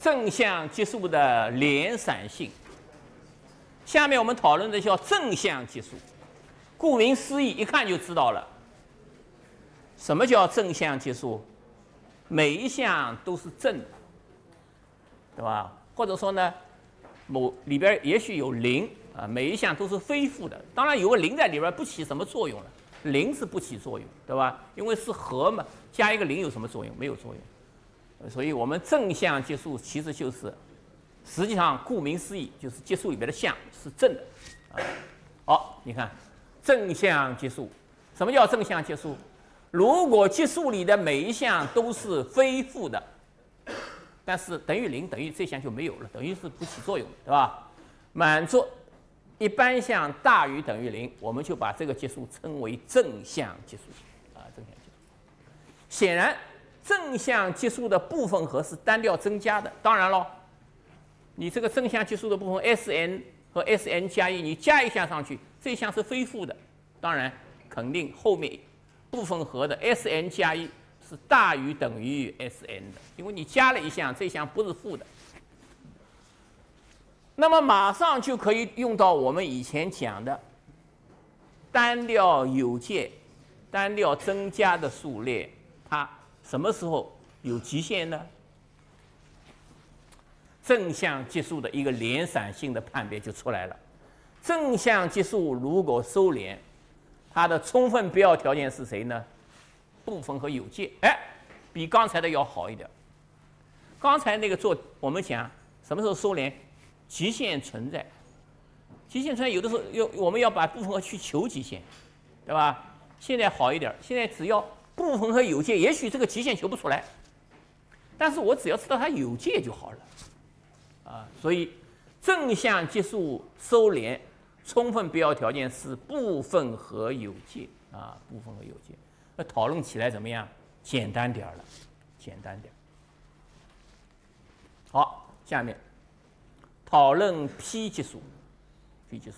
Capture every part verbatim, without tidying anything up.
正向接束的连散性。下面我们讨论的叫正向接束。顾名思义，一看就知道了。什么叫正向接束？每一项都是正的，对吧？或者说呢，某里边也许有零啊，每一项都是非负的。当然有个零在里边不起什么作用了，零是不起作用，对吧？因为是和嘛，加一个零有什么作用？没有作用。所以我们正向接束其实就是，实际上顾名思义就是接束里边的项是正的啊。好，你看正向接束，什么叫正向接束？如果接束里的每一项都是非负的，但是等于零，等于这项就没有了，等于是不起作用，对吧？满足一般项大于等于零，我们就把这个接束称为正向接束啊，正向接束。显然，正向接束的部分和是单调增加的。当然了，你这个正向接束的部分 Sn 和 Sn 加一，你加一项上去，这项是非负的，当然肯定后面部分和的 Sn 加一是大于等于 Sn 的，因为你加了一项，这项不是负的。那么马上就可以用到我们以前讲的单调有界、单调增加的数列，它什么时候有极限呢？正向接束的一个连散性的判别就出来了。正向接束如果收敛，它的充分必要条件是谁呢？部分和有界，哎，比刚才的要好一点。刚才那个做我们讲什么时候收敛？极限存在，极限存在有的时候要我们要把部分和去求极限，对吧？现在好一点，现在只要部分和有界，也许这个极限求不出来，但是我只要知道它有界就好了，啊，所以正向接束收敛充分必要条件是部分和有界啊，部分和有界。那讨论起来怎么样？简单点了，简单点。好，下面讨论 P 接束 ，P 接束，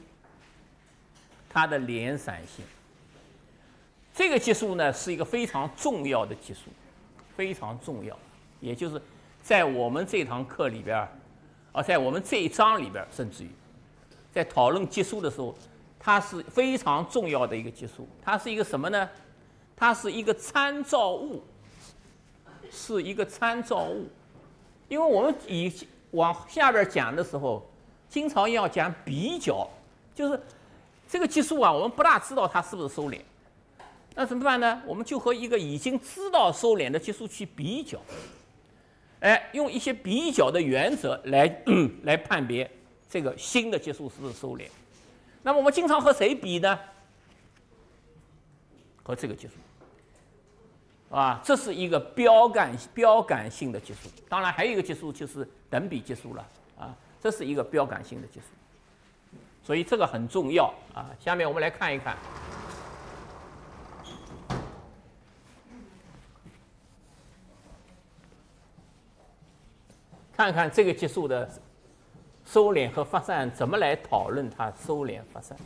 它的连散性。这个接束呢是一个非常重要的接束，非常重要，也就是在我们这堂课里边，而在我们这一章里边，甚至于在讨论接束的时候，它是非常重要的一个接束。它是一个什么呢？它是一个参照物，是一个参照物。因为我们以往下边讲的时候，经常要讲比较，就是这个接束啊，我们不大知道它是不是收敛。那怎么办呢？我们就和一个已经知道收敛的接束去比较，哎，用一些比较的原则来、嗯、来判别这个新的接束是不是收敛。那么我们经常和谁比呢？和这个接束。啊，这是一个标杆标杆性的接束。当然，还有一个接束就是等比接束了啊，这是一个标杆性的接束。所以这个很重要啊。下面我们来看一看，看看这个接束的收敛和发散怎么来讨论它收敛发散。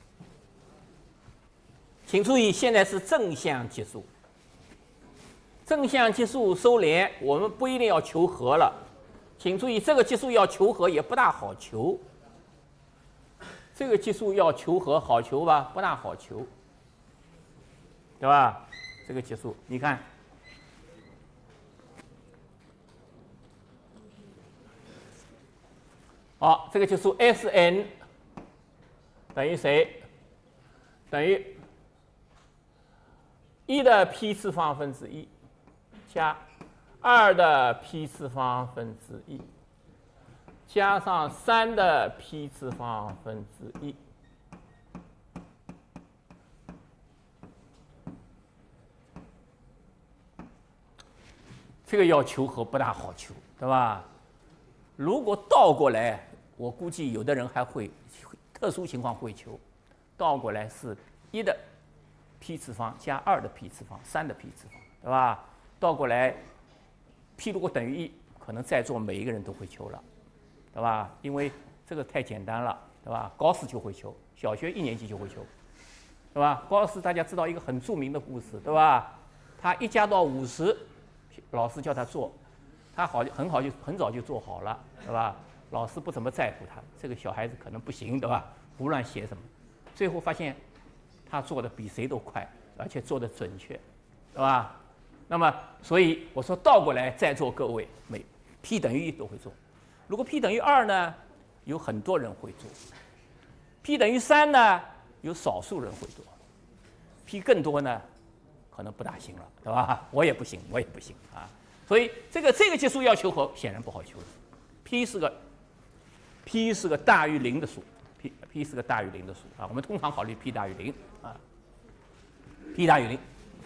请注意，现在是正向接束。正向接束收敛，我们不一定要求和了。请注意，这个接束要求和也不大好求。这个接束要求和好求吧？不大好求，对吧？这个接束，你看，好，这个接束 Sn 等于谁？等于一的 p 次方分之一。加二的 p 次方分之一，加上三的 p 次方分之一，这个要求和不大好求，对吧？如果倒过来，我估计有的人还会，特殊情况会求，倒过来是一的 p 次方加二的 p 次方，三的 p 次方，对吧？倒过来 ，p 如果等于一，可能在座每一个人都会求了，对吧？因为这个太简单了，对吧？高斯就会求，小学一年级就会求，对吧？高斯大家知道一个很著名的故事，对吧？他一加到五十，老师叫他做， 他好很好就很早就做好了，对吧？老师不怎么在乎他，这个小孩子可能不行，对吧？胡乱写什么，最后发现他做的比谁都快，而且做的准确，对吧？那么，所以我说倒过来，在座各位每 p 等于一都会做。如果 p 等于二呢，有很多人会做 ；p 等于三呢，有少数人会做 ；p 更多呢，可能不大行了，对吧？我也不行，我也不行啊。所以这个这个级数要求和显然不好求的。p 是个 p 是个大于零的数 ，p p 是个大于零的数啊。我们通常考虑 p 大于零啊 ，p 大于零。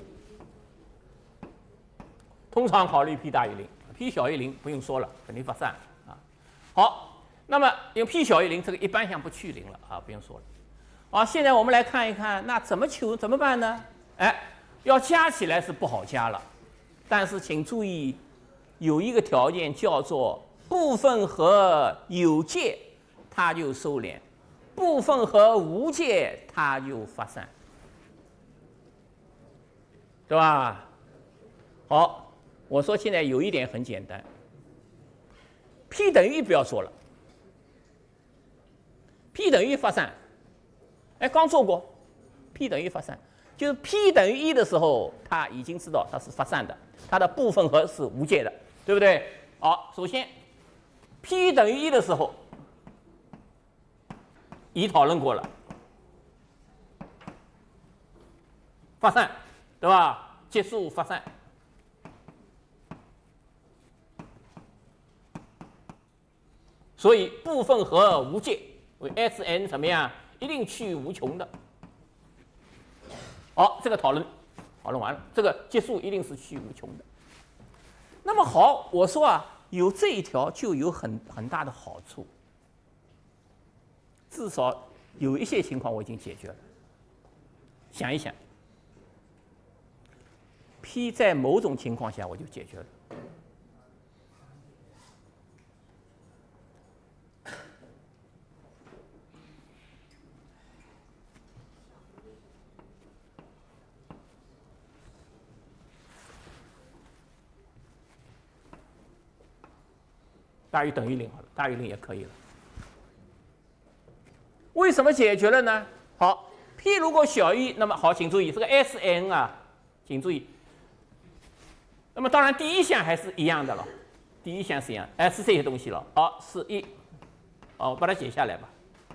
通常考虑 p 大于零 ，p 小于零不用说了，肯定发散啊。好，那么因为 p 小于零，这个一般项不去零了啊，不用说了。好，现在我们来看一看，那怎么求怎么办呢？哎，要加起来是不好加了，但是请注意，有一个条件叫做部分和有界，它就收敛；部分和无界，它就发散，对吧？好。我说现在有一点很简单 ，p 等于一不要说了 ，p 等于一发散，哎，刚做过 ，p 等于一发散，就是 p 等于一的时候，它已经知道它是发散的，它的部分和是无界的，对不对？好，首先 p 等于一的时候，已讨论过了，发散，对吧？结束发散。所以部分和无界为 Sn 怎么样？一定趋于无穷的。好，这个讨论讨论完了，这个结束一定是趋于无穷的。那么好，我说啊，有这一条就有很很大的好处，至少有一些情况我已经解决了。想一想 ，p 在某种情况下我就解决了。大于等于零好了，大于零也可以了。为什么解决了呢？好 ，p 如果小于，那么好，请注意这个 Sn 啊，请注意。那么当然第一项还是一样的了，第一项是一样，哎，是这些东西了。好，是一，好，我把它写下来吧。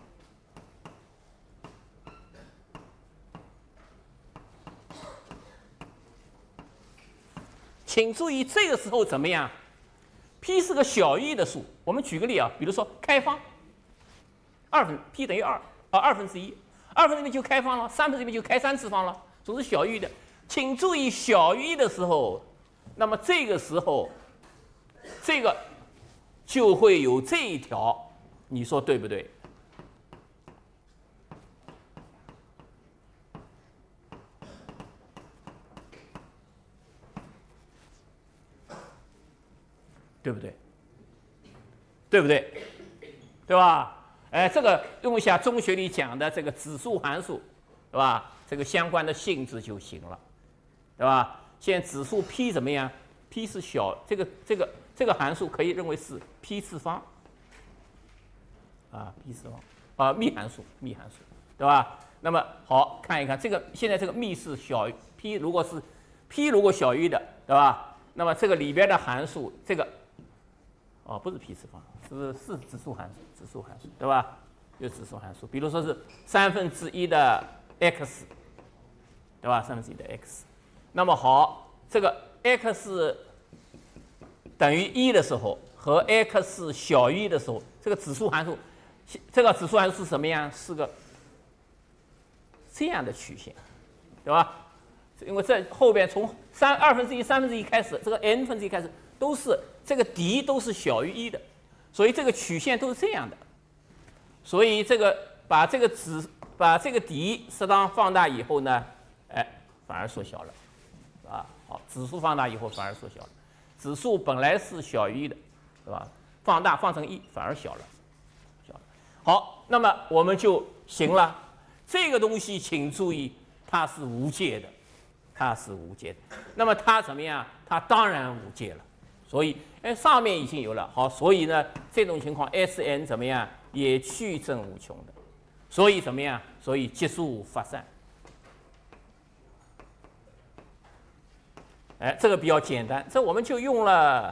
请注意这个时候怎么样？ p 是个小于一的数，我们举个例啊，比如说开方，二分 p 等于二啊，二分之一，二分之一就开方了，三分之一就开三次方了，总是小于一的。请注意小于一的时候，那么这个时候，这个就会有这一条，你说对不对？对不对？对不对？对吧？哎，这个用一下中学里讲的这个指数函数，对吧？这个相关的性质就行了，对吧？现在指数 p 怎么样 ？p 是小，这个这个这个函数可以认为是 p 次方，啊 ，p 次方啊，幂函数，幂函数，对吧？那么好看一看这个，现在这个幂是小于 p， 如果是 p 如果小于的，对吧？那么这个里边的函数，这个。 哦，不是 p 次方，是是指数函数，指数函数，对吧？有指数函数，比如说是三分之一的 x， 对吧？三分之一的 x。那么好，这个 x 等于一的时候和 x 小于一的时候，这个指数函数，这个指数函数是什么样？是个这样的曲线，对吧？因为这后边从三二分之一、三分之一开始，这个 n 分之一开始都是。 这个底都是小于一的，所以这个曲线都是这样的。所以这个把这个指把这个底适当放大以后呢，哎，反而缩小了，啊，好，指数放大以后反而缩小了。指数本来是小于一的，对吧？放大放成一反而小了，小了。好，那么我们就行了。这个东西请注意，它是无界的，它是无界的。那么它怎么样？它当然无界了。 所以哎上面已经有了，好，所以呢这种情况 S n 怎么样也去正无穷的，所以怎么样？所以结束发散。哎，这个比较简单，这我们就用了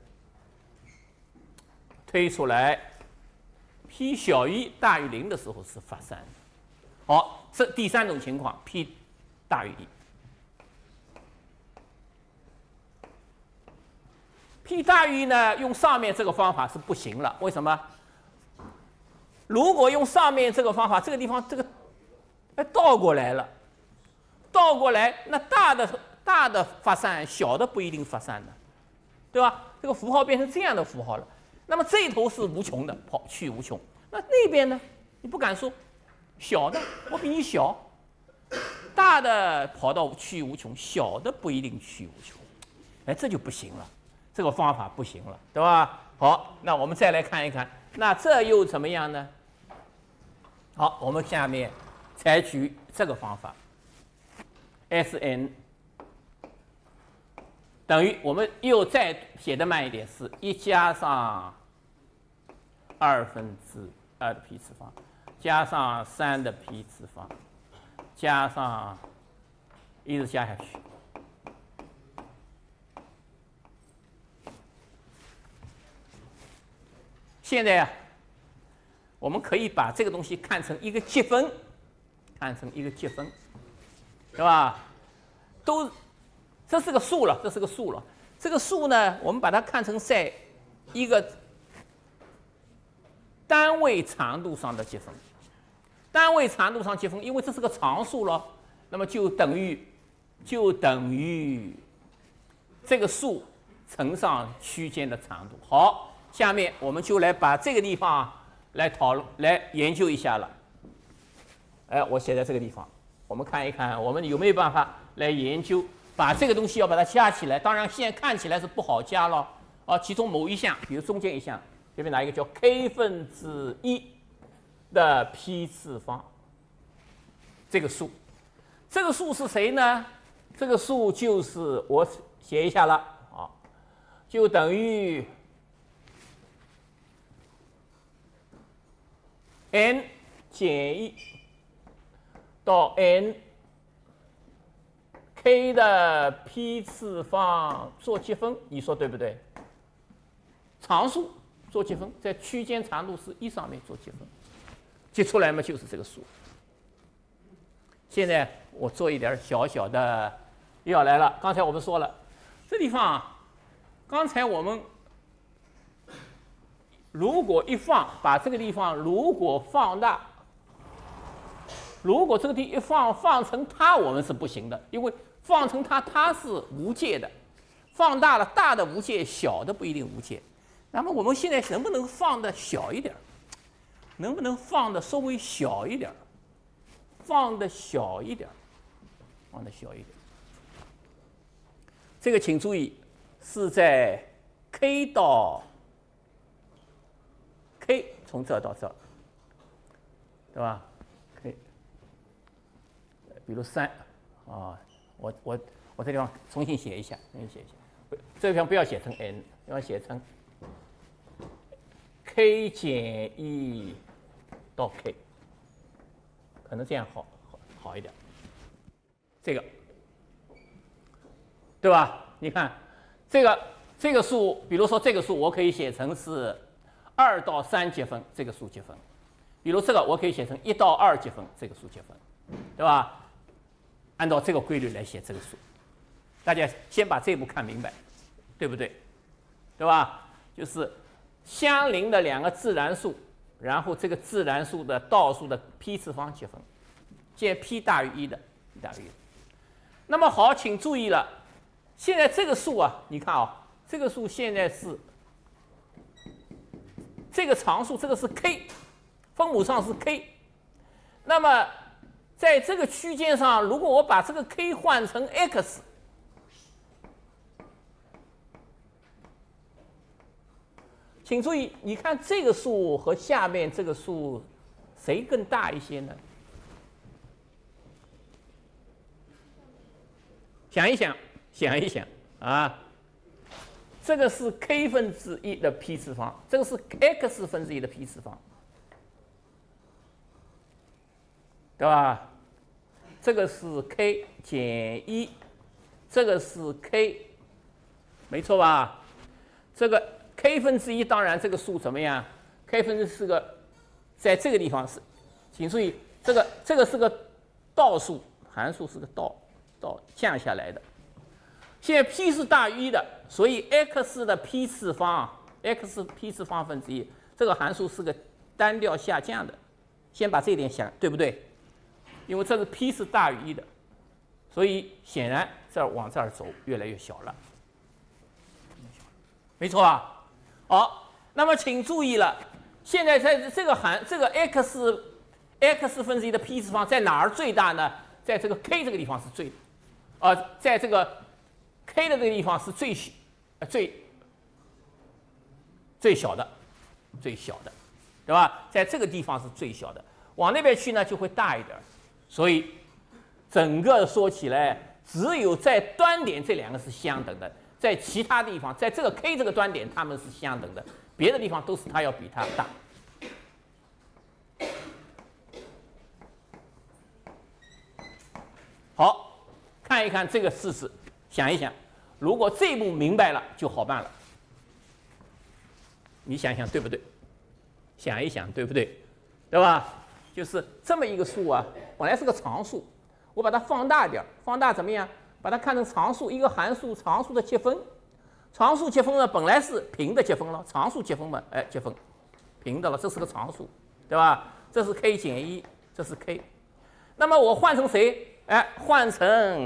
推出来 ，p 小于大于零的时候是发散的。好，这第三种情况 ，p 大于一。p 大于一呢，用上面这个方法是不行了，为什么？如果用上面这个方法，这个地方这个哎倒过来了，倒过来，那大的大的发散，小的不一定发散的，对吧？这个符号变成这样的符号了，那么这头是无穷的，跑去无穷，那那边呢？你不敢说，小的我比你小，大的跑到去无穷，小的不一定去无穷，哎，这就不行了。这个方法不行了，对吧？好，那我们再来看一看，那这又怎么样呢？好，我们下面采取这个方法 ，S n 等于我们又再写的慢一点，是一加上二分之二的 p 次方，加上三的 p 次方，加上一直加下去。现在啊，我们可以把这个东西看成一个积分，看成一个积分，对吧？都，这是个数了，这是个数了。这个数呢，我们把它看成在一个单位长度上的积分。单位长度上积分，因为这是个常数了，那么就等于就等于这个数乘上区间的长度。好。下面我们就来把这个地方来讨论、来研究一下了。哎，我写在这个地方，我们看一看，我们有没有办法来研究，把这个东西要把它加起来。当然，现在看起来是不好加了。啊，其中某一项，比如中间一项，这边拿一个叫 k 分之一的 p 次方，这个数，这个数是谁呢？这个数就是我写一下了啊，就等于。n 减一到 n k 的 p 次方做积分，你说对不对？常数做积分，在区间长度是一上面做积分，积出来嘛就是这个数。现在我做一点小小的要来了，刚才我们说了，这地方刚才我们。如果一放，把这个地方如果放大，如果这个地一放放成它，我们是不行的，因为放成它它是无界的，放大了大的无界，小的不一定无界。那么我们现在能不能放的小一点？能不能放的稍微小一点？放的小一点，放的小一点。这个请注意，是在 k 到。k 从这到这，对吧 ？k， 比如三啊，我我我这地方重新写一下，重新写一下，这个地方不要写成 n， 要写成 k 减一到 k， 可能这样好好好一点。这个，对吧？你看这个这个数，比如说这个数，我可以写成是。二到三积分，这个数积分，比如这个我可以写成一到二积分，这个数积分，对吧？按照这个规律来写这个数，大家先把这一步看明白，对不对？对吧？就是相邻的两个自然数，然后这个自然数的倒数的 p 次方积分，见 p 大于一的 p 大于一。那么好，请注意了，现在这个数啊，你看啊，这个数现在是。这个常数，这个是 k， 分母上是 k。那么在这个区间上，如果我把这个 k 换成 x， 请注意，你看这个数和下面这个数，谁更大一些呢？想一想，想一想啊， 这个是 k 分之一的 p 次方，这个是 x 分之一的 p 次方，对吧？这个是 k 减一，这个是 k， 没错吧？这个 k 分之一，当然这个数怎么样 ？k 分之是个，在这个地方是，请注意，这个这个是个倒数，函数是个倒倒降下来的。现在 p 是大于一的，所以 x 的 p 次方 ，x p 次方分之一，这个函数是个单调下降的。先把这一点想，对不对？因为这是 p 是大于一的，所以显然这儿往这儿走越来越小了，没错吧？好，那么请注意了，现在在这个函这个 x x 分之一的 p 次方在哪儿最大呢？在这个 k 这个地方是最，呃，在这个 k 的这个地方是最小，呃最最小的，最小的，对吧？在这个地方是最小的，往那边去呢就会大一点。所以整个说起来，只有在端点这两个是相等的，在其他地方，在这个 k 这个端点它们是相等的，别的地方都是它要比它大。好，看一看这个事实，想一想，如果这一步明白了就好办了。你想想对不对？想一想对不对？对吧？就是这么一个数啊，本来是个常数，我把它放大点，放大怎么样？把它看成常数，一个函数常数的积分。常数积分呢，本来是平的积分了，常数积分嘛，哎，积分平的了，这是个常数，对吧？这是 k 减一，这是 k。那么我换成谁？哎，换成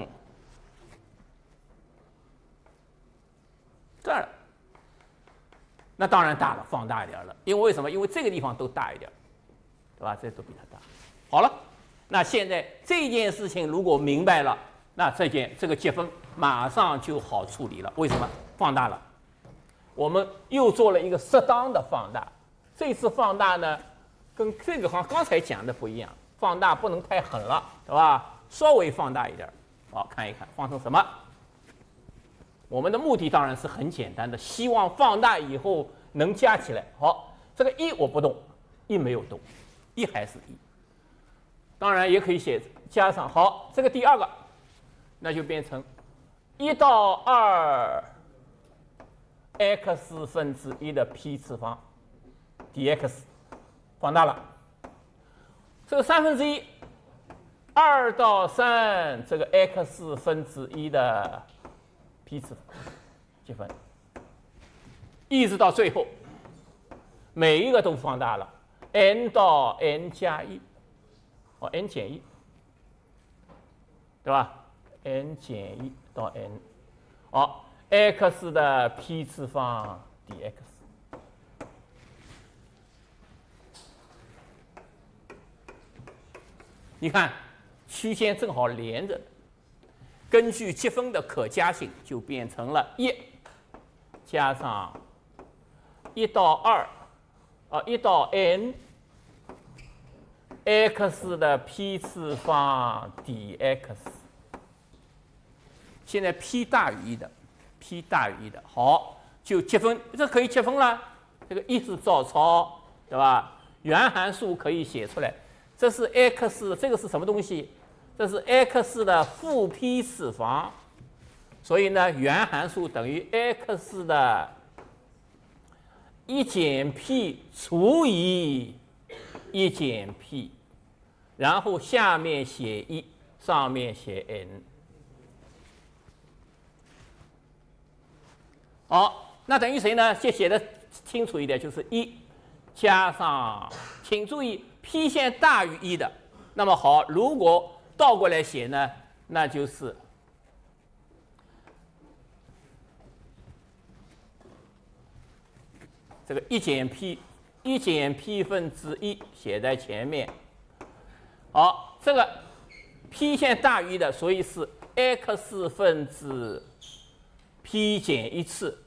这儿了。那当然大了，放大一点了，因为为什么？因为这个地方都大一点。对吧？这都比它大。好了，那现在这件事情如果明白了，那这件这个积分马上就好处理了。为什么？放大了，我们又做了一个适当的放大。这次放大呢，跟这个和刚才讲的不一样，放大不能太狠了，对吧？稍微放大一点。好，看一看放成什么。我们的目的当然是很简单的，希望放大以后能加起来。好，这个一我不动，一没有动。一还是一，当然也可以写加上好，这个第二个，那就变成一到二 x 分之一的 p 次方 dx， 放大了。这个三分之一，二到三这个 x 分之一的 p 次方积分，一直到最后，每一个都放大了。n 到 n 加一，哦 n 减一，对吧 ？n 减一到 n， 好 ，x 的 p 次方 dx， 你看区间正好连着，根据积分的可加性，就变成了一加上一到二，啊一到 n。x 的 p 次方 dx， 现在 p 大于一的 ，p 大于一的，好，就积分，这可以积分了。这个一是照抄，对吧？原函数可以写出来，这是 x， 这个是什么东西？这是 x 的负 p 次方，所以呢，原函数等于 x 的一减 p 除以一减 p。然后下面写一，上面写 n。好，那等于谁呢？就写的清楚一点，就是一加上，请注意 p 线大于一的。那么好，如果倒过来写呢，那就是这个一减 p， 一减 p 分之一写在前面。好，这个 p 线大于一的，所以是 x 分之 p 减一次。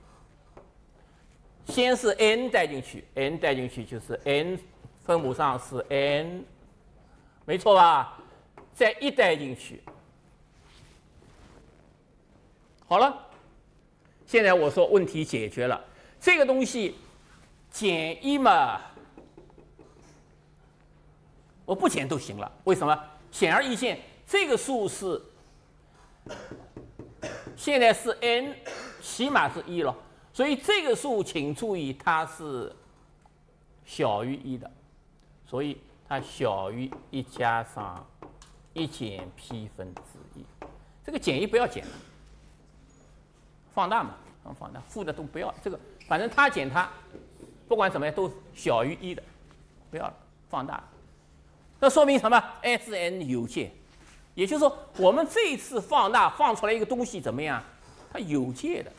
先是 n 带进去 ，n 带进去就是 n 分母上是 n， 没错吧？再一带进去，好了。 现在我说问题解决了，这个东西减一嘛，我不减都行了。为什么？显而易见，这个数是现在是 n， 起码是一了，所以这个数请注意它是小于一的，所以它小于一加上一减 p 分之一。这个减一不要减了，放大嘛，放大，负的都不要，这个反正它减它，不管怎么样都小于一的，不要了，放大。那说明什么 ？S n 有界，也就是说，我们这一次放大放出来一个东西怎么样？它有界的，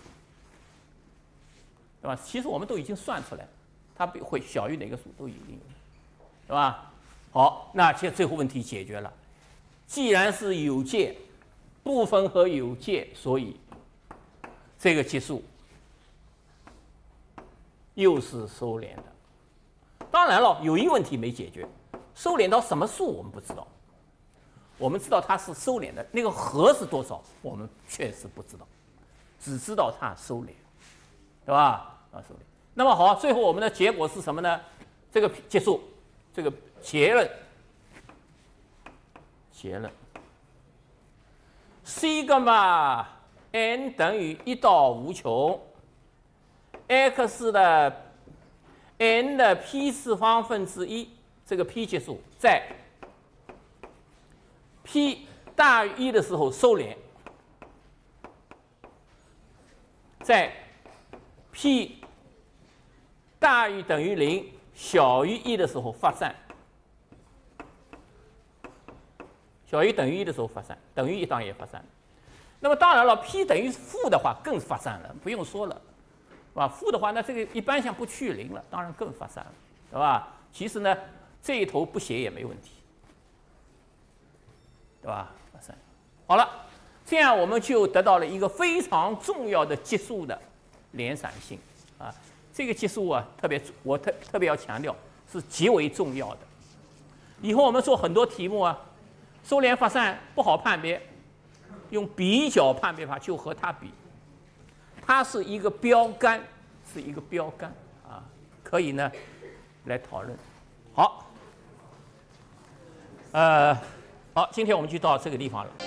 对吧？其实我们都已经算出来，它会小于哪个数都已经有，对吧？好，那其实最后问题解决了。既然是有界，部分和有界，所以这个级数又是收敛的。当然了，有一个问题没解决。收敛到什么数我们不知道，我们知道它是收敛的，那个和是多少我们确实不知道，只知道它收敛，对吧？啊，收敛。那么好，最后我们的结果是什么呢？这个结束，这个结论，结论 sigma n 等于一到无穷 ，x 的 n 的 p 次方分之一。这个 p 结束在 p 大于一的时候收敛，在 p 大于等于零小于一的时候发散，小于等于一的时候发散，等于一当然也发散。那么当然了 ，p 等于负的话更发散了，不用说了，是吧？负的话，那这个一般项不趋于零了，当然更发散了，对吧？其实呢。这一头不写也没问题，对吧？好了，这样我们就得到了一个非常重要的级数的连散性啊。这个级数啊，特别我特特别要强调是极为重要的。以后我们做很多题目啊，收敛发散不好判别，用比较判别法就和它比，它是一个标杆，是一个标杆啊，可以呢来讨论。好。呃，好，今天我们就到这个地方了。